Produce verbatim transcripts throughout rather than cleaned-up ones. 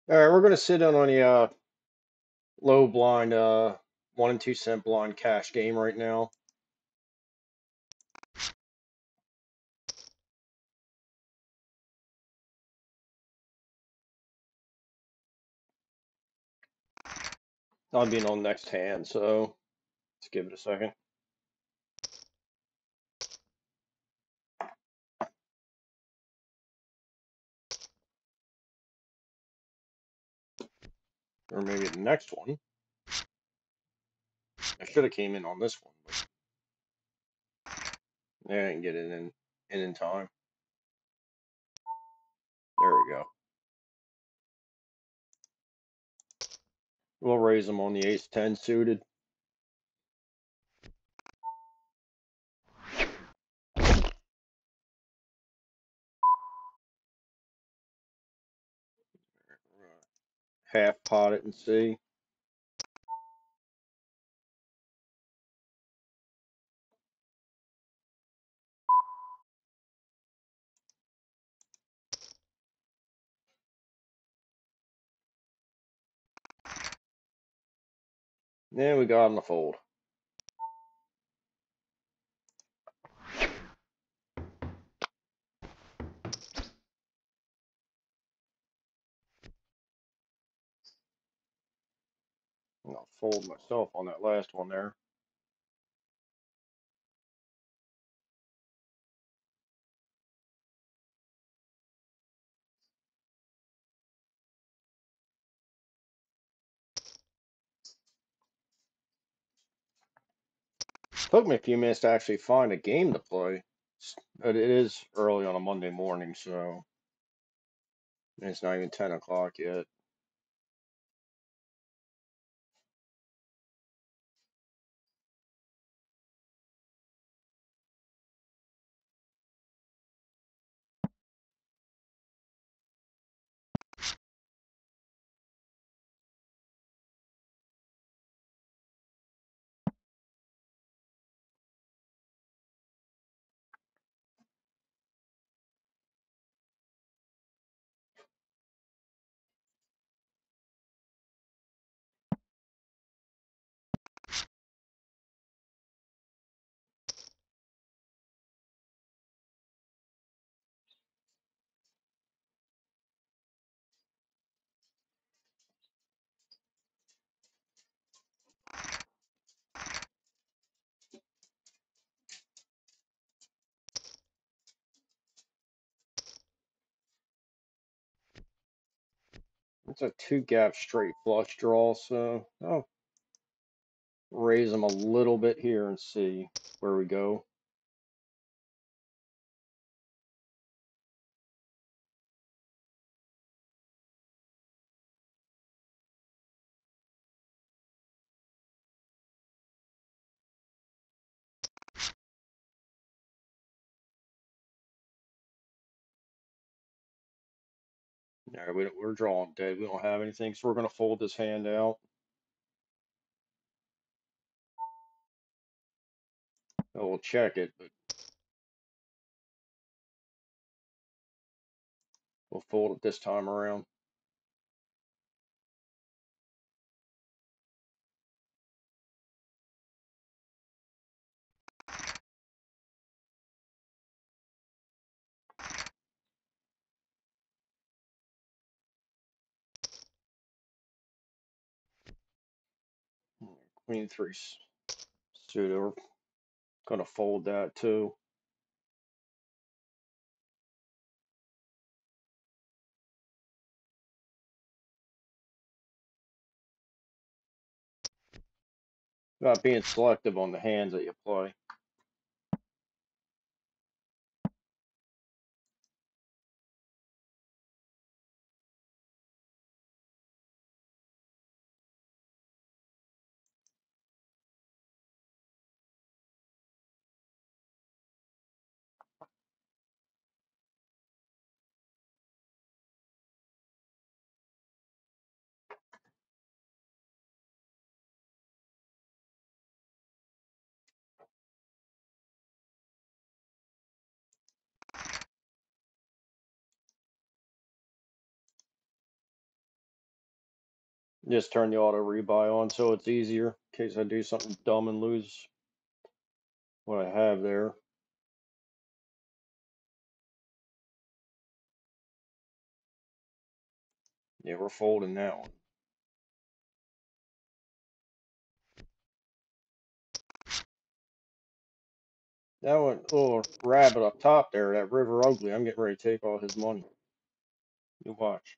All right, we're gonna sit in on the uh, low blind, uh, one and two cent blind cash game right now. I'll be on next hand, so let's give it a second. Or maybe the next one. I should have came in on this one, but I didn't get it in in in time. There we go. We'll raise them on the ace ten suited. Half pot it and see. Yeah, we got on the fold. I'll fold myself on that last one there. Took me a few minutes to actually find a game to play. But it is early on a Monday morning, so it's not even ten o'clock yet. It's a two gap straight flush draw, so I'll raise them a little bit here and see where we go. Yeah, we, we're drawing dead. We don't have anything, so we're going to fold this hand out. Oh, we'll check it, but we'll fold it this time around. Queen three suited. We're going to fold that too. About being selective on the hands that you play. Just turn the auto rebuy on so it's easier in case I do something dumb and lose what I have there. Yeah, we're folding that one. That one, little rabbit up top there, that River Ugly, I'm getting ready to take all his money. You watch.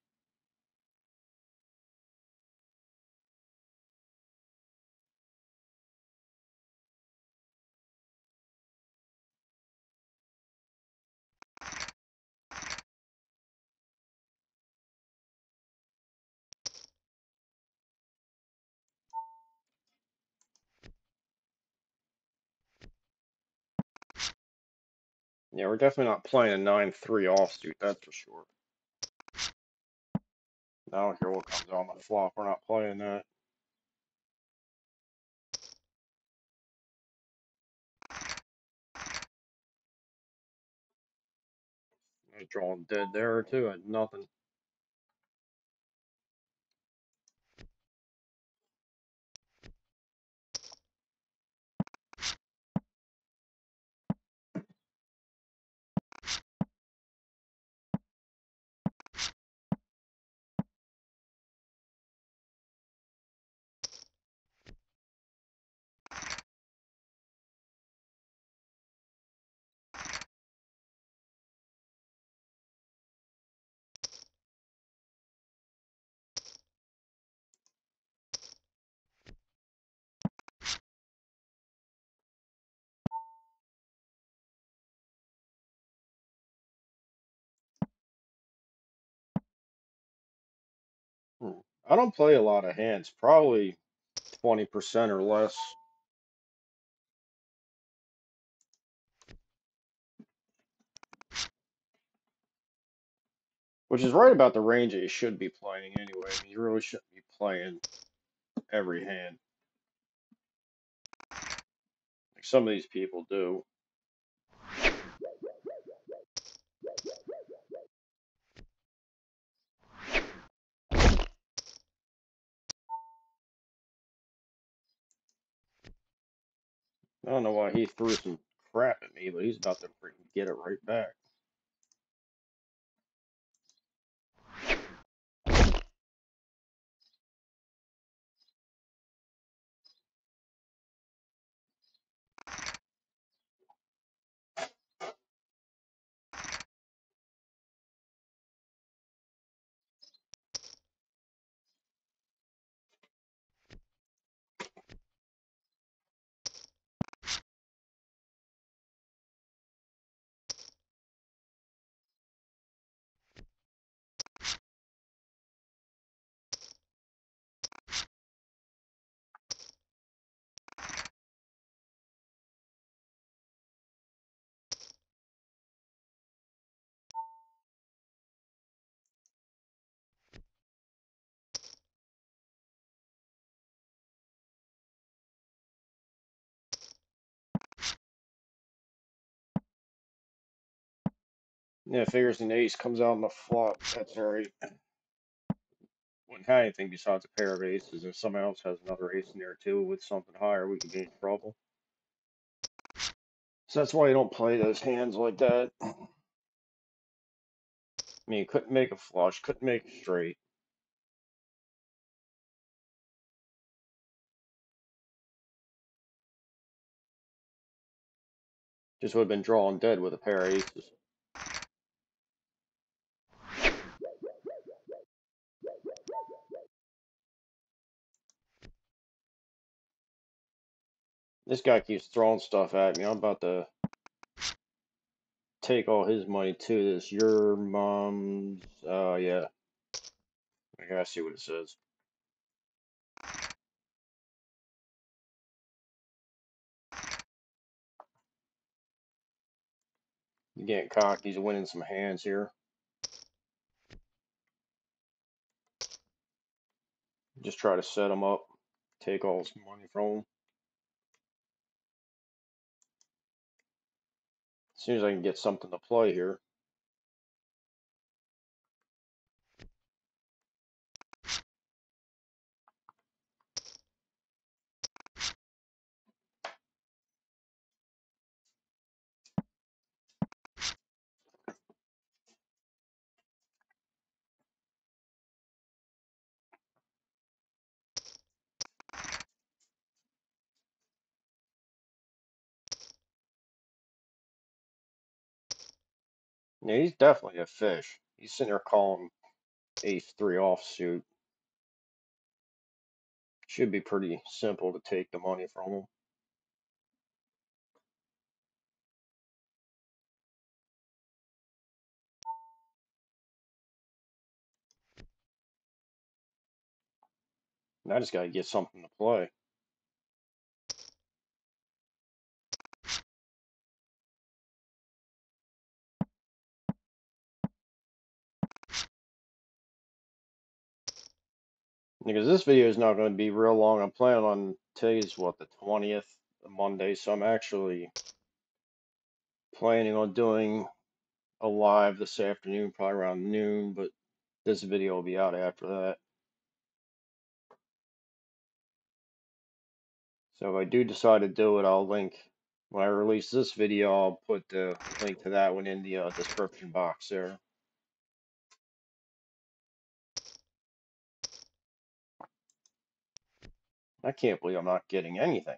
Yeah, we're definitely not playing a nine three offsuit, that's for sure. I don't care what comes on the flop, we're not playing that. I was drawing dead there too, I had nothing. Hmm. I don't play a lot of hands, probably twenty percent or less. Which is right about the range that you should be playing anyway. I mean, you really shouldn't be playing every hand. Like some of these people do. I don't know why he threw some crap at me, but he's about to freaking get it right back. Yeah, figures an ace comes out on the flop. That's alright. Wouldn't have anything besides a pair of aces. If someone else has another ace in there too with something higher, we could be in trouble. So that's why you don't play those hands like that. I mean, couldn't make a flush, couldn't make a straight. Just would have been drawing dead with a pair of aces. This guy keeps throwing stuff at me. I'm about to take all his money too. This your mom's. Uh, yeah. I gotta see what it says. He's getting cocked. He's winning some hands here. Just try to set him up. Take all his money from him. As soon as I can get something to play here. Yeah, he's definitely a fish. He's sitting there calling ace three offsuit. Should be pretty simple to take the money from him. And I just got to get something to play. Because this video is not going to be real long. I'm planning on today's what, the twentieth, Monday, so I'm actually planning on doing a live this afternoon, probably around noon, but this video will be out after that. So if I do decide to do it, I'll link, when I release this video, I'll put the link to that one in the uh, description box there. I can't believe I'm not getting anything.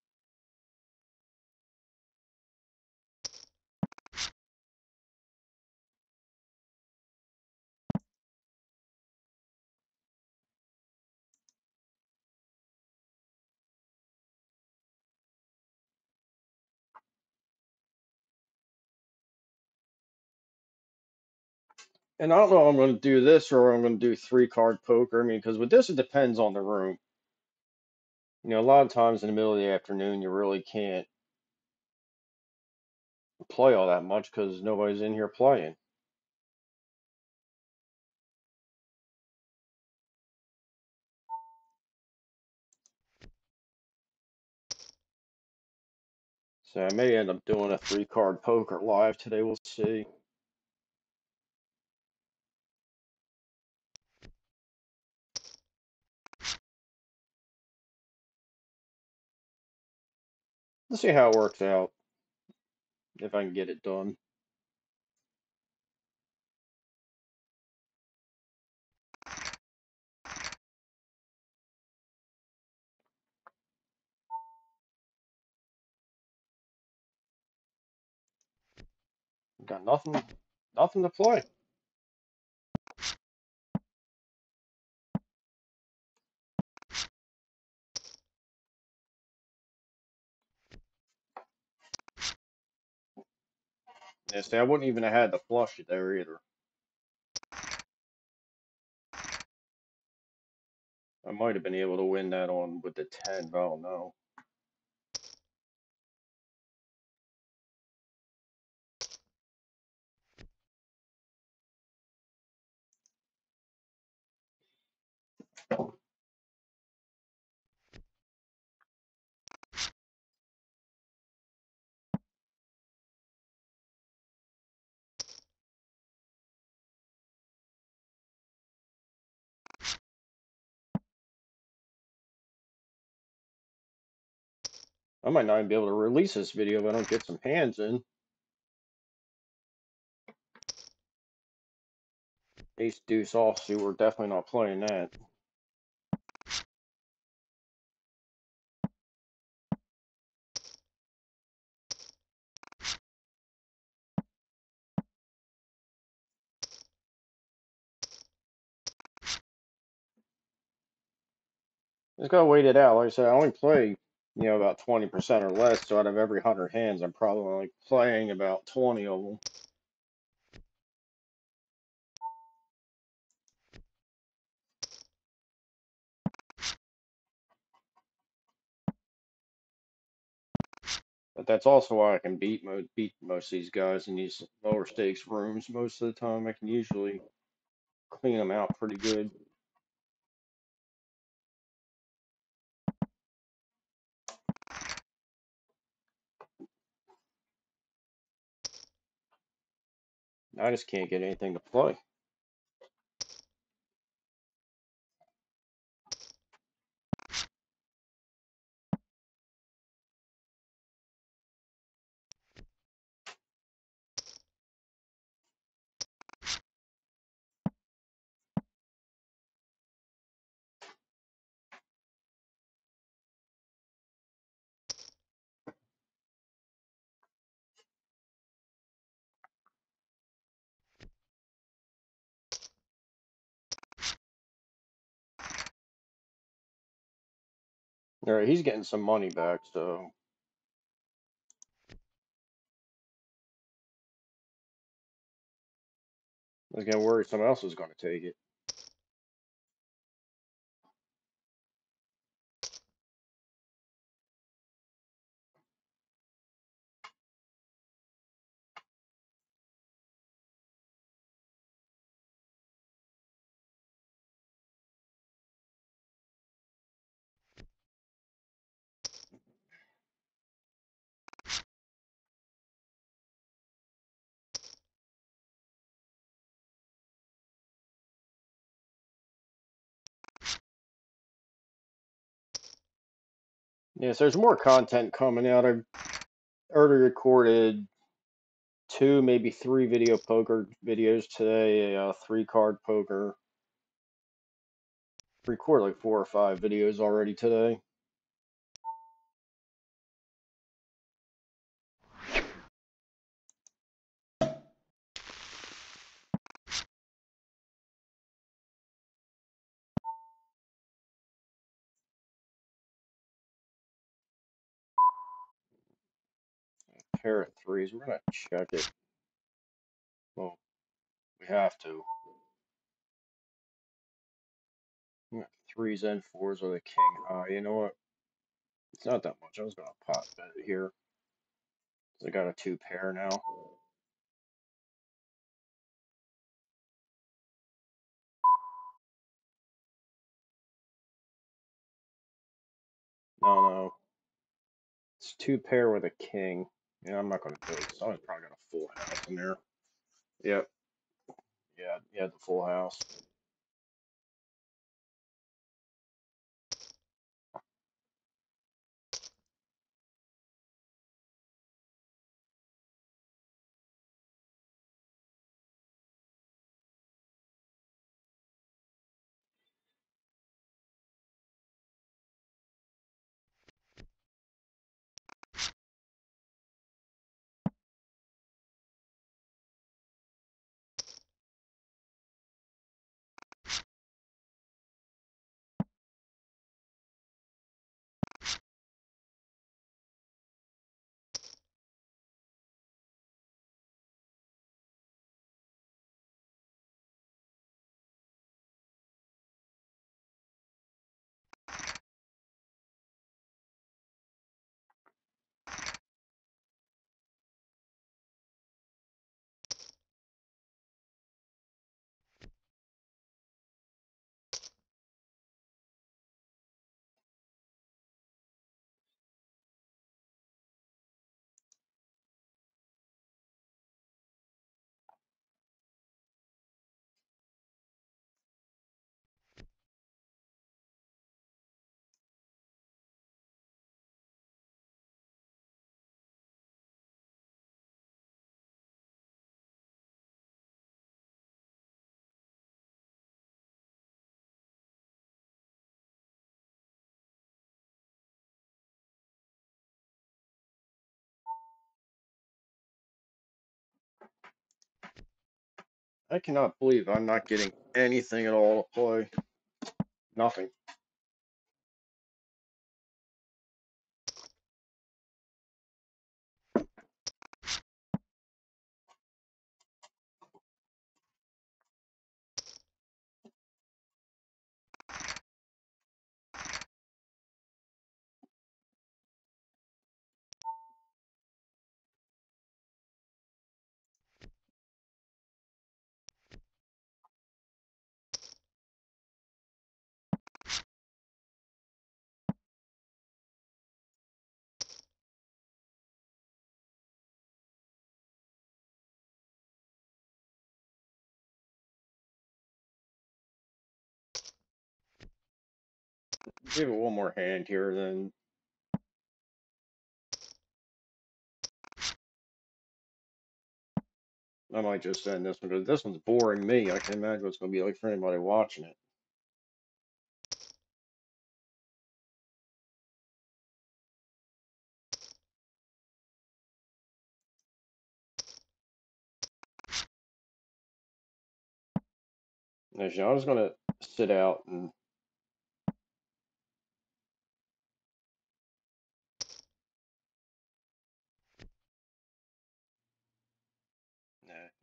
And I don't know if I'm going to do this or I'm going to do three card poker. I mean, because with this, it depends on the room. You know, a lot of times in the middle of the afternoon, you really can't play all that much because nobody's in here playing. So I may end up doing a three card poker live today. We'll see. Let's see how it works out, if I can get it done. Got nothing, nothing to play. Yeah, see, I wouldn't even have had the flush there either. I might have been able to win that on with the ten, but I don't know. I might not even be able to release this video if I don't get some hands in. Ace deuce offsuit, we're definitely not playing that. Just gotta wait it out. Like I said, I only play, you know, about twenty percent or less. So out of every one hundred hands, I'm probably only playing about twenty of them. But that's also why I can beat mo beat most of these guys in these lower stakes rooms. Most of the time, I can usually clean them out pretty good. I just can't get anything to play. All right, he's getting some money back, so I was gonna worry someone else was gonna take it. Yes, there's more content coming out. I've already recorded two, maybe three video poker videos today, a uh, three card poker. Record like four or five videos already today. Pair of threes. We're gonna check it. Well, we have to. Threes and fours with a king high. You know what? It's not that much. I was gonna pop bet it here. I got a two pair now. No, no. It's two pair with a king. Yeah, I'm not gonna do it. Someone's probably got a full house in there. Yep. Yeah, yeah, the full house. I cannot believe I'm not getting anything at all to play. Nothing. Give it one more hand here, then I might just send this one because this one's boring me. I can imagine what it's gonna be like for anybody watching it. As you know, I'm just gonna sit out and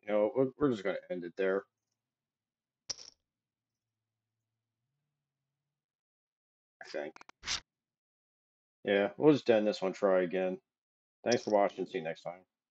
You know, we're, we're just gonna end it there. I think. Yeah, we'll just end this one. Try again. Thanks for watching. See you next time.